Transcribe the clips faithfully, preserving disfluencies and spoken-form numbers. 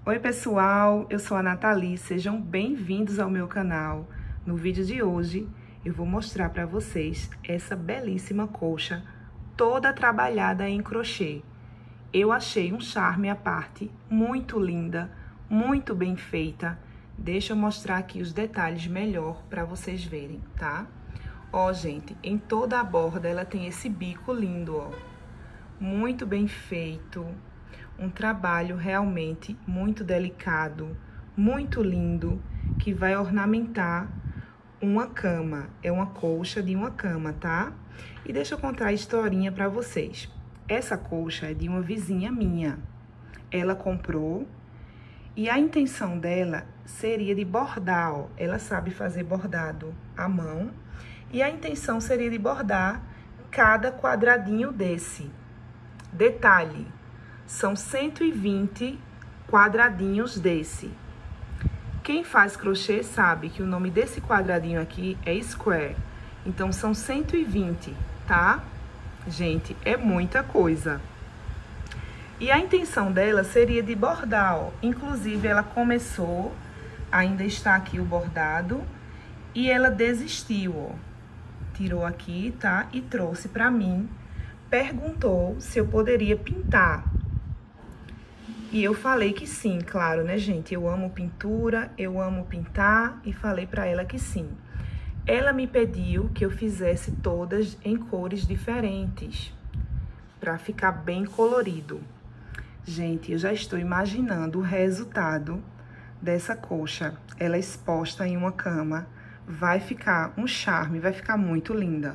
Oi pessoal, eu sou a Nathalie, sejam bem-vindos ao meu canal. No vídeo de hoje eu vou mostrar para vocês essa belíssima colcha toda trabalhada em crochê. Eu achei um charme à parte, muito linda, muito bem feita. Deixa eu mostrar aqui os detalhes melhor para vocês verem, tá? Ó, gente, em toda a borda ela tem esse bico lindo, ó. Muito bem feito. Um trabalho realmente muito delicado, muito lindo, que vai ornamentar uma cama. É uma colcha de uma cama, tá? E deixa eu contar a historinha para vocês. Essa colcha é de uma vizinha minha. Ela comprou e a intenção dela seria de bordar, ó. Ela sabe fazer bordado à mão e a intenção seria de bordar cada quadradinho desse. Detalhe. São cento e vinte quadradinhos desse. Quem faz crochê sabe que o nome desse quadradinho aqui é square. Então, são cento e vinte, tá? Gente, é muita coisa. E a intenção dela seria de bordar, ó. Inclusive, ela começou, ainda está aqui o bordado, e ela desistiu, ó. Tirou aqui, tá? E trouxe pra mim. Perguntou se eu poderia pintar. E eu falei que sim, claro, né, gente? Eu amo pintura, eu amo pintar e falei pra ela que sim. Ela me pediu que eu fizesse todas em cores diferentes, pra ficar bem colorido. Gente, eu já estou imaginando o resultado dessa colcha. Ela exposta em uma cama, vai ficar um charme, vai ficar muito linda.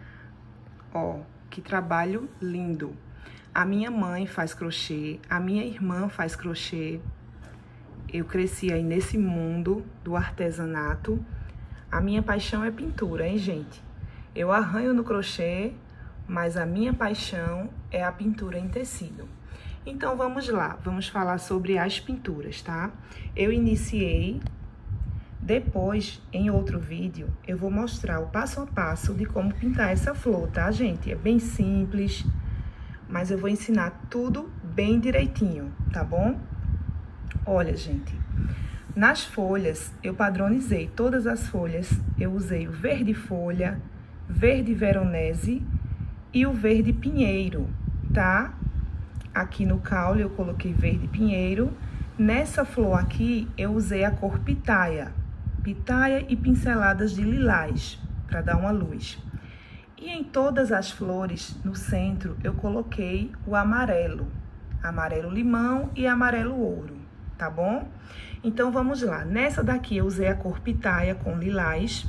Ó, que trabalho lindo. A minha mãe faz crochê, a minha irmã faz crochê. Eu cresci aí nesse mundo do artesanato. A minha paixão é pintura, hein, gente? Eu arranho no crochê, mas a minha paixão é a pintura em tecido. Então, vamos lá, vamos falar sobre as pinturas, tá? Eu iniciei, depois, em outro vídeo, eu vou mostrar o passo a passo de como pintar essa flor, tá, gente? É bem simples, mas eu vou ensinar tudo bem direitinho, tá bom? Olha, gente, nas folhas, eu padronizei todas as folhas, eu usei o verde folha, verde veronese e o verde pinheiro, tá? Aqui no caule eu coloquei verde pinheiro, nessa flor aqui eu usei a cor pitaia, pitaia e pinceladas de lilás, para dar uma luz. E em todas as flores, no centro, eu coloquei o amarelo. Amarelo limão e amarelo ouro, tá bom? Então, vamos lá. Nessa daqui, eu usei a cor pitaia com lilás.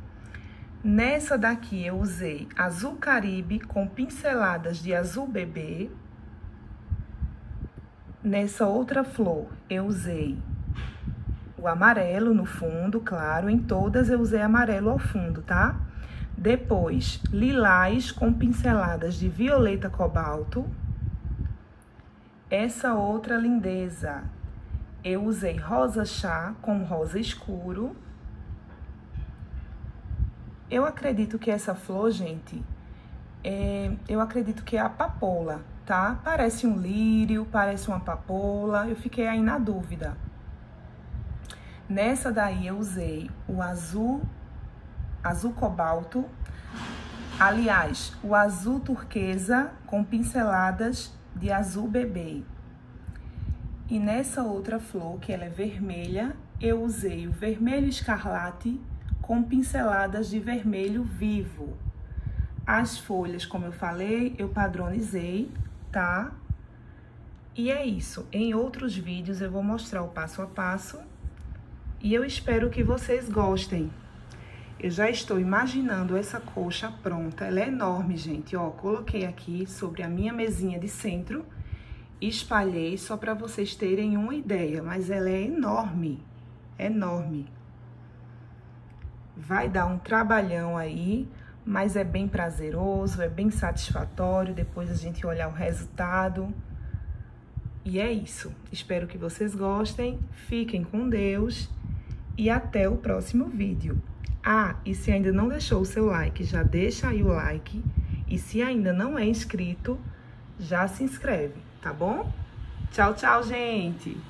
Nessa daqui, eu usei azul caribe com pinceladas de azul bebê. Nessa outra flor, eu usei o amarelo no fundo, claro. Em todas, eu usei amarelo ao fundo, tá? Depois, lilás com pinceladas de violeta cobalto. Essa outra lindeza, eu usei rosa chá com rosa escuro. Eu acredito que essa flor, gente, é, eu acredito que é a papoula, tá? Parece um lírio, parece uma papoula, eu fiquei aí na dúvida. Nessa daí, eu usei o azul azul cobalto, aliás, o azul turquesa com pinceladas de azul bebê. E nessa outra flor, que ela é vermelha, eu usei o vermelho escarlate com pinceladas de vermelho vivo. As folhas, como eu falei, eu padronizei, tá? E é isso. Em outros vídeos eu vou mostrar o passo a passo e eu espero que vocês gostem. Eu já estou imaginando essa colcha pronta. Ela é enorme, gente. Ó, coloquei aqui sobre a minha mesinha de centro. Espalhei só para vocês terem uma ideia. Mas ela é enorme. Enorme. Vai dar um trabalhão aí, mas é bem prazeroso, é bem satisfatório. Depois a gente olhar o resultado. E é isso. Espero que vocês gostem. Fiquem com Deus. E até o próximo vídeo. Ah, e se ainda não deixou o seu like, já deixa aí o like. E se ainda não é inscrito, já se inscreve, tá bom? Tchau, tchau, gente!